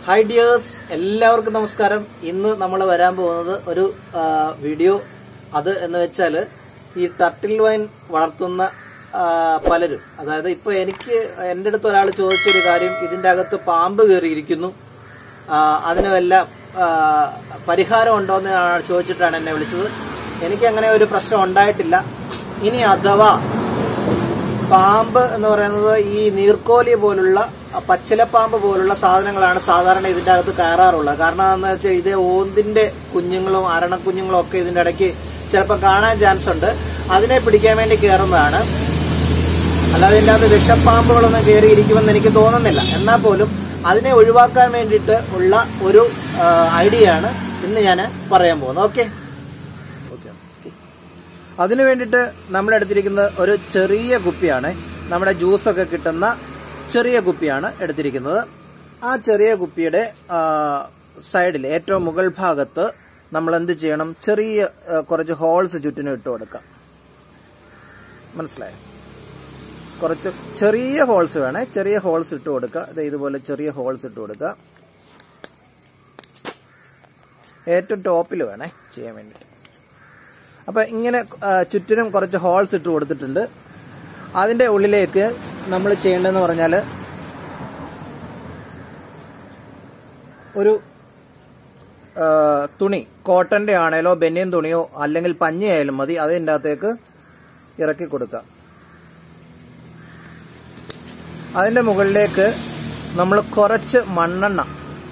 Hi dears, എല്ലാവർക്കും നമസ്കാരം. ഇന്ന് നമ്മൾ വരാൻ പോകുന്നത് ഒരു വീഡിയോ അത് എന്ന് വെച്ചാൽ ഈ ടർട്ടിൽ വൈൻ വളർത്തുന്ന പലരും, അതായത് ഇപ്പോൾ എൻ്റെ അടുത്ത് ഒരാൾ ചോദിച്ചൊരു കാര്യം, ഇതിൻ്റെ അകത്ത് പാമ്പ് കയറിയിരിക്കുന്നു, അതിന് വല്ല പരിഹാരം ഉണ്ടോ എന്ന് ചോദിച്ചിട്ടാണ് എന്നെ വിളിച്ചത്. എനിക്ക് അങ്ങനെ ഒരു പ്രശ്നം ഉണ്ടായിട്ടില്ല. ഇനി അഥവാ പാമ്പ് എന്ന് പറയുന്നത് ഈ നീർക്കോലി പോലുള്ള പച്ചിലപ്പാമ്പ് പോലുള്ള സാധനങ്ങളാണ് സാധാരണ ഇതിൻ്റെ അകത്ത് കയറാറുള്ളത്. കാരണം എന്താണെന്ന് വെച്ചാൽ ഇത് ഓന്തിന്റെ കുഞ്ഞുങ്ങളും അരണക്കുഞ്ഞുങ്ങളും ഒക്കെ ഇതിൻ്റെ ഇടയ്ക്ക് ചിലപ്പോൾ കാണാൻ ചാൻസ് ഉണ്ട്. അതിനെ പിടിക്കാൻ വേണ്ടി കയറുന്നതാണ്. അല്ലാതെ ഇതിൻ്റെ അകത്ത് വിഷപ്പാമ്പുകളൊന്നും കയറിയിരിക്കുമെന്ന് എനിക്ക് തോന്നുന്നില്ല. എന്നാൽ പോലും അതിനെ ഒഴിവാക്കാൻ വേണ്ടിയിട്ട് ഉള്ള ഒരു ഐഡിയ ആണ് ഇന്ന് ഞാൻ പറയാൻ പോകുന്നത്. ഓക്കെ, അതിനു വേണ്ടിയിട്ട് നമ്മൾ എടുത്തിരിക്കുന്നത് ഒരു ചെറിയ കുപ്പിയാണ്. നമ്മുടെ ജ്യൂസൊക്കെ കിട്ടുന്ന ചെറിയ കുപ്പിയാണ് എടുത്തിരിക്കുന്നത്. ആ ചെറിയ കുപ്പിയുടെ സൈഡിൽ ഏറ്റവും മുകൾ ഭാഗത്ത് നമ്മൾ എന്ത് ചെയ്യണം, ചെറിയ കുറച്ച് ഹോൾസ് ചുറ്റിനും ഇട്ട് കൊടുക്കാം. മനസ്സിലായോ? കുറച്ച് ചെറിയ ഹോൾസ് വേണേ, ചെറിയ ഹോൾസ് ഇട്ട് കൊടുക്കുക. ഇതുപോലെ ചെറിയ ഹോൾസ് ഇട്ട് കൊടുക്കുക. ഏറ്റവും ടോപ്പിൽ വേണേ ചെയ്യാൻ വേണ്ടിയിട്ട്. അപ്പൊ ഇങ്ങനെ ചുറ്റിനും കുറച്ച് ഹോൾസ് ഇട്ട് കൊടുത്തിട്ടുണ്ട്. അതിന്റെ ഉള്ളിലേക്ക് നമ്മൾ ചെയ്യേണ്ടതെന്ന് പറഞ്ഞാൽ ഒരു തുണി, കോട്ടന്റെ ആണേലോ ബനിയൻ തുണിയോ അല്ലെങ്കിൽ പഞ്ഞിയായാലും മതി, അതിൻ്റെ അകത്തേക്ക് ഇറക്കി കൊടുക്കുക. അതിന്റെ മുകളിലേക്ക് നമ്മൾ കുറച്ച് മണ്ണെണ്ണ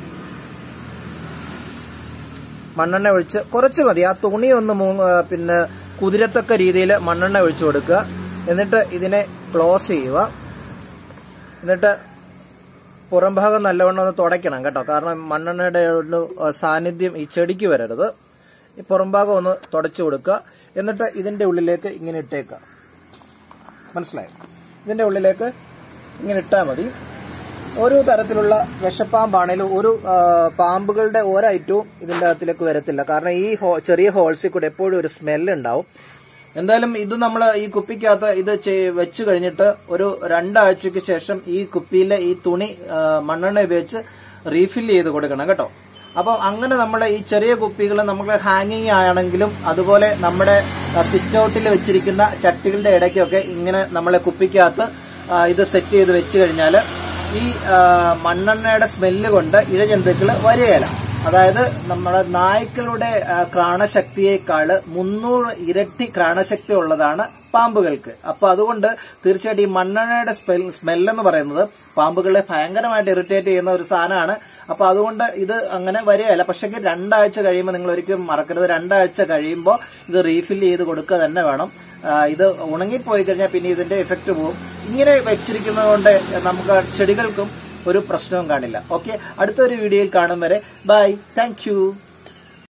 ഒഴിച്ച്, കുറച്ച് മതി, ആ തുണി ഒന്ന് പിന്നെ കുതിരത്തക്ക രീതിയിൽ മണ്ണെണ്ണ ഒഴിച്ചു കൊടുക്കുക. എന്നിട്ട് ഇതിനെ ക്ലോസ് ചെയ്യുക. എന്നിട്ട് പുറം ഭാഗം നല്ലവണ്ണം ഒന്ന് തുടയ്ക്കണം കേട്ടോ. കാരണം മണ്ണെണ്ണയുടെ ഒരു സാന്നിധ്യം ഈ ചെടിക്ക് വരരുത്. ഈ പുറം ഭാഗം ഒന്ന് തുടച്ചു കൊടുക്കുക. എന്നിട്ട് ഇതിന്റെ ഉള്ളിലേക്ക് ഇങ്ങനെ ഇട്ടേക്കുക. മനസ്സിലായോ? ഇതിന്റെ ഉള്ളിലേക്ക് ഇങ്ങനെ ഇട്ടാൽ മതി. ഒരു തരത്തിലുള്ള വിഷപ്പാമ്പാണേലും ഒരു പാമ്പുകളുടെ ഒരൈറ്റവും ഇതിന്റെ അകത്തിലേക്ക് വരത്തില്ല. കാരണം ഈ ചെറിയ ഹോൾസിൽ കൂടെ എപ്പോഴും ഒരു സ്മെല്ല് ഉണ്ടാവും. എന്തായാലും ഇത് നമ്മൾ ഈ കുപ്പിക്കകത്ത് ഇത് വെച്ച് കഴിഞ്ഞിട്ട് ഒരു 2 ആഴ്ചയ്ക്ക് ശേഷം ഈ കുപ്പിയിലെ ഈ തുണി മണ്ണെണ്ണ ഉപയോഗിച്ച് റീഫിൽ ചെയ്ത് കൊടുക്കണം കേട്ടോ. അപ്പം അങ്ങനെ നമ്മൾ ഈ ചെറിയ കുപ്പികൾ നമുക്ക് ഹാങ്ങിങ് ആണെങ്കിലും അതുപോലെ നമ്മുടെ സിറ്റ് ഔട്ടിൽ വെച്ചിരിക്കുന്ന ചട്ടികളുടെ ഇടയ്ക്കൊക്കെ ഇങ്ങനെ നമ്മളെ കുപ്പിക്കകത്ത് ഇത് സെറ്റ് ചെയ്ത് വെച്ച് കഴിഞ്ഞാൽ ഈ മണ്ണെണ്ണയുടെ സ്മെല്ല് കൊണ്ട് ഇഴജന്തുക്കൾ വരികയില്ല. അതായത് നമ്മുടെ നായ്ക്കളുടെ ഘ്രാണശക്തിയേക്കാൾ 300 ഇരട്ടി ഘ്രാണശക്തി ഉള്ളതാണ് പാമ്പുകൾക്ക്. അപ്പൊ അതുകൊണ്ട് തീർച്ചയായിട്ടും ഈ മണ്ണെണ്ണയുടെ സ്മെല്ലെന്ന് പറയുന്നത് പാമ്പുകളെ ഭയങ്കരമായിട്ട് ഇറിറ്റേറ്റ് ചെയ്യുന്ന ഒരു സാധനമാണ്. അപ്പൊ അതുകൊണ്ട് ഇത് അങ്ങനെ വരികയില്ല. പക്ഷേ 2 ആഴ്ച കഴിയുമ്പോൾ നിങ്ങൾ ഒരിക്കലും മറക്കരുത്, 2 ആഴ്ച കഴിയുമ്പോൾ ഇത് റീഫിൽ ചെയ്ത് കൊടുക്കുക തന്നെ വേണം. ഇത് ഉണങ്ങിപ്പോയി കഴിഞ്ഞാൽ പിന്നെ ഇതിന്റെ എഫക്റ്റ് പോകും. ഇങ്ങനെ വെച്ചിരിക്കുന്നത് കൊണ്ട് നമുക്ക് ചെടികൾക്കും ഒരു പ്രശ്നവും കാണില്ല. ഓക്കെ, അടുത്തൊരു വീഡിയോയിൽ കാണും വരെ ബൈ, താങ്ക് യു.